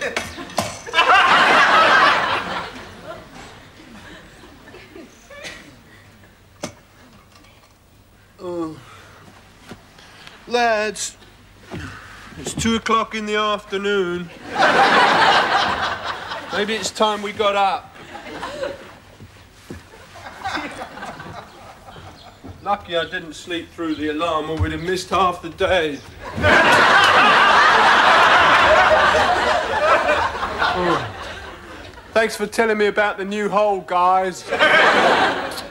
Lads, it's 2 o'clock in the afternoon. Maybe it's time we got up. Lucky I didn't sleep through the alarm or we'd have missed half the day. Oh. Thanks for telling me about the new hole, guys.